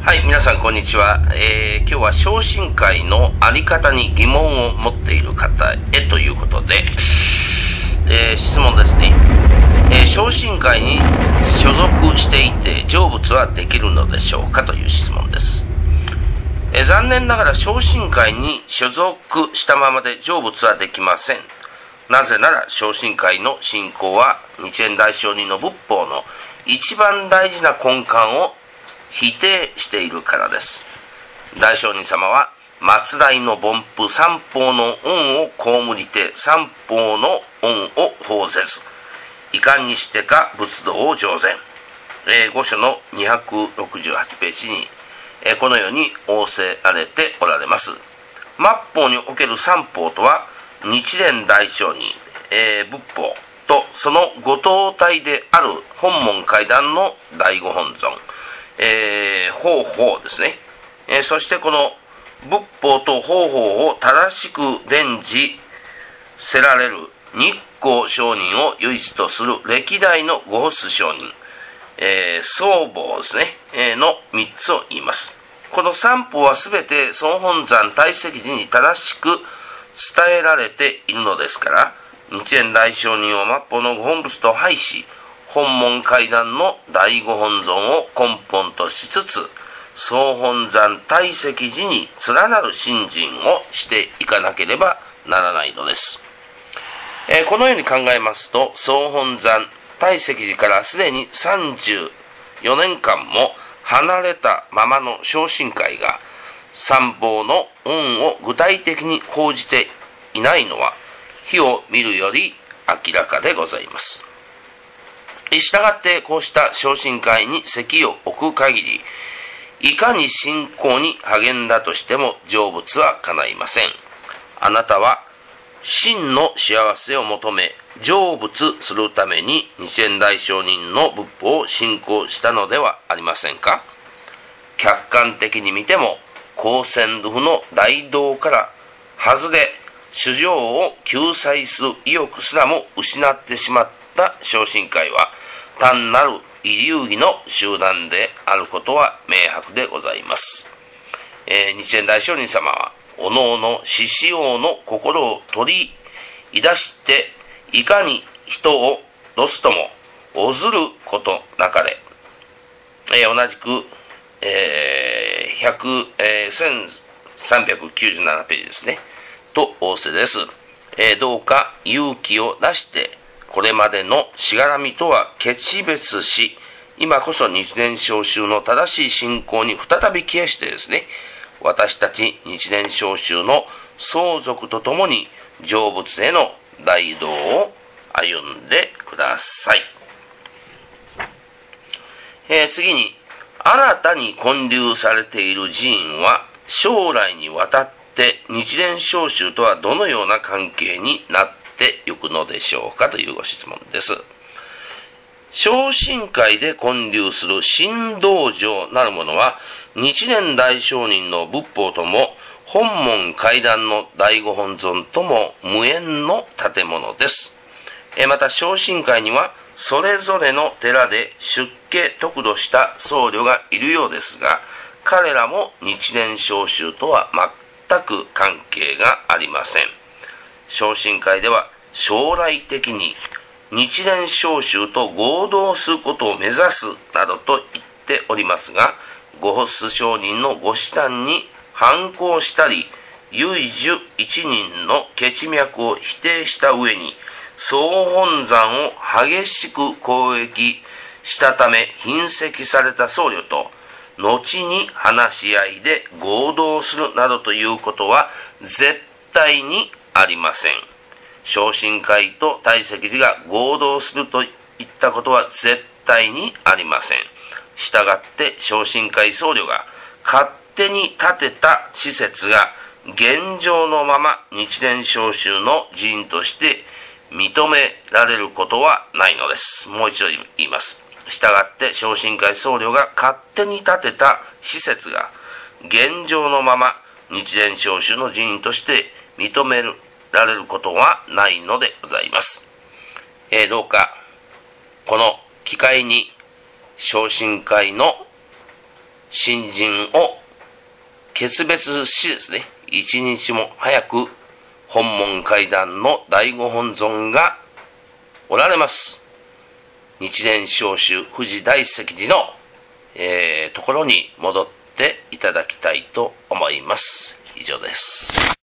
はい、皆さんこんにちは。今日は昇進会のあり方に疑問を持っている方へということで、質問ですね。昇進会に所属していて成仏はできるのでしょうかという質問です。残念ながら昇進会に所属したままで成仏はできません。なぜなら昇進会の信仰は日蓮大聖人の仏法の一番大事な根幹を否定しているからです。大聖人様は末代の凡夫三法の恩を被りて三法の恩を報ぜず、いかにしてか仏道を上善。御書の268ページに、このように仰せられておられます。末法における三法とは日蓮大聖人、仏法とそのご当体である本門階段の第五本尊、方法ですね。そしてこの仏法と方法を正しく伝示せられる日光上人を唯一とする歴代の御法師上人、僧坊ですね、の3つを言います。この三法はすべて総本山大石寺に正しく伝えられているのですから、日蓮大聖人を末法の御本仏と拝し、本門階段の第五本尊を根本としつつ、総本山大石寺に連なる信心をしていかなければならないのです。このように考えますと、総本山大石寺からすでに34年間も離れたままの昇進会が三法の恩を具体的に講じていないのは火を見るより明らかでございます。したがってこうした昇進会に席を置く限り、いかに信仰に励んだとしても成仏は叶いません。あなたは真の幸せを求め成仏するために日蓮大聖人の仏法を信仰したのではありませんか。客観的に見ても高専流の大道から外れ、主情を救済する意欲すらも失ってしまった昇進会は単なる遺留儀の集団であることは明白でございます。日蓮大聖人様はおのおの獅子王の心を取り出していかに人をロスともおずることなかれ、同じく、1397ページですねと仰せです。どうか勇気を出してこれまでのしがらみとは決別し、今こそ日蓮聖宗の正しい信仰に再び帰依してですね、私たち日蓮聖宗の相続とともに成仏への大道を歩んでください。次に、新たに建立されている寺院は将来にわたって日蓮聖宗とはどのような関係になってゆくのでしょうかというご質問です。昇進会で建立する新道場なるものは日蓮大聖人の仏法とも本門階段の第五本尊とも無縁の建物です。また昇進会にはそれぞれの寺で出家得度した僧侶がいるようですが、彼らも日蓮聖宗とは全く関係がありません。昇進会では将来的に日蓮聖宗と合同することを目指すなどと言っておりますが、御法師上人のご指南に反抗したり、唯樹一人の血脈を否定した上に、総本山を激しく攻撃したため擯斥された僧侶と、後に話し合いで合同するなどということは絶対にありません。昇進会と大石寺が合同するといったことは絶対にありません。したがって昇進会僧侶が勝手に建てた施設が現状のまま日蓮聖宗の寺院として認められることはないのです。もう一度言います。したがって昇進会僧侶が勝手に建てた施設が現状のまま日蓮聖宗の寺院として認められることはないのでございます。どうかこの機会に昇進会の新人を決別しですね、一日も早く本門会談の第五本尊がおられます。日蓮聖宗富士大石寺の、ところに戻っていただきたいと思います。以上です。